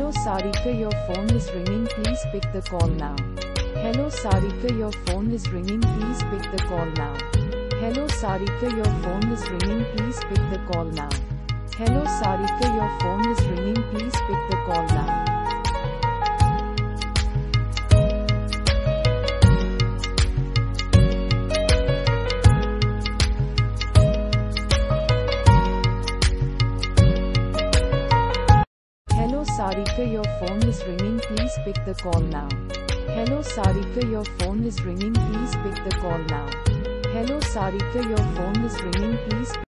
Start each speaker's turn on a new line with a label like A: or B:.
A: Hello Sarika, your phone is ringing, please pick the call now. Hello Sarika, your phone is ringing, please pick the call now. Hello Sarika, your phone is ringing, please pick the call now. Hello Sarika, your phone is ringing, please pick the call now. Hello Sarika, your phone is ringing, please pick the call now. Hello Sarika, your phone is ringing, please pick the call now. Hello Sarika, your phone is ringing, please